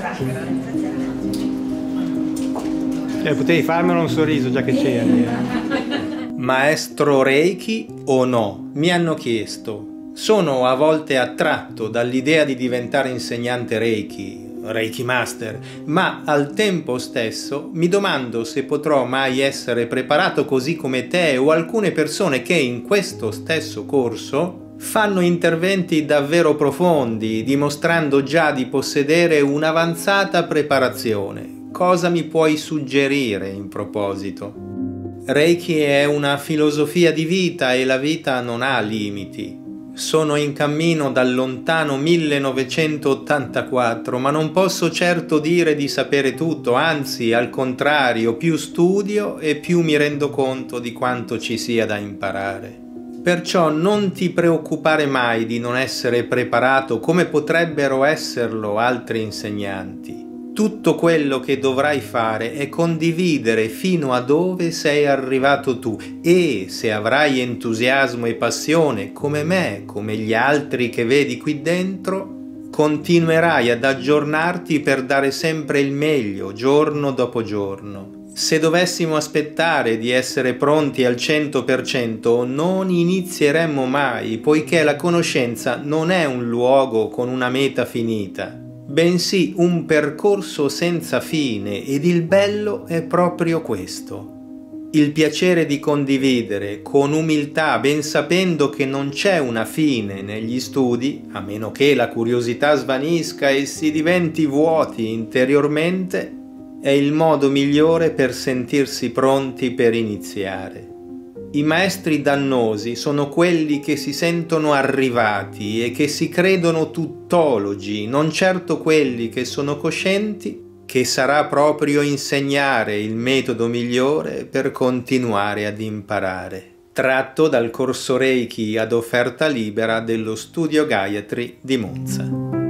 Potevi farmelo un sorriso già che c'eri. Maestro Reiki o no? Mi hanno chiesto. Sono a volte attratto dall'idea di diventare insegnante Reiki Master, ma al tempo stesso mi domando se potrò mai essere preparato così come te o alcune persone che in questo stesso corso fanno interventi davvero profondi, dimostrando già di possedere un'avanzata preparazione. Cosa mi puoi suggerire in proposito? Reiki è una filosofia di vita e la vita non ha limiti. Sono in cammino dal lontano 1984, ma non posso certo dire di sapere tutto, anzi, al contrario, più studio e più mi rendo conto di quanto ci sia da imparare. Perciò non ti preoccupare mai di non essere preparato come potrebbero esserlo altri insegnanti. Tutto quello che dovrai fare è condividere fino a dove sei arrivato tu e se avrai entusiasmo e passione come me, come gli altri che vedi qui dentro, continuerai ad aggiornarti per dare sempre il meglio giorno dopo giorno. Se dovessimo aspettare di essere pronti al 100% non inizieremmo mai, poiché la conoscenza non è un luogo con una meta finita, bensì un percorso senza fine, ed il bello è proprio questo. Il piacere di condividere con umiltà, ben sapendo che non c'è una fine negli studi, a meno che la curiosità svanisca e si diventi vuoti interiormente, è il modo migliore per sentirsi pronti per iniziare. I maestri dannosi sono quelli che si sentono arrivati e che si credono tuttologi, non certo quelli che sono coscienti che sarà proprio insegnare il metodo migliore per continuare ad imparare. Tratto dal corso Reiki ad offerta libera dello Studio Gayatri di Monza.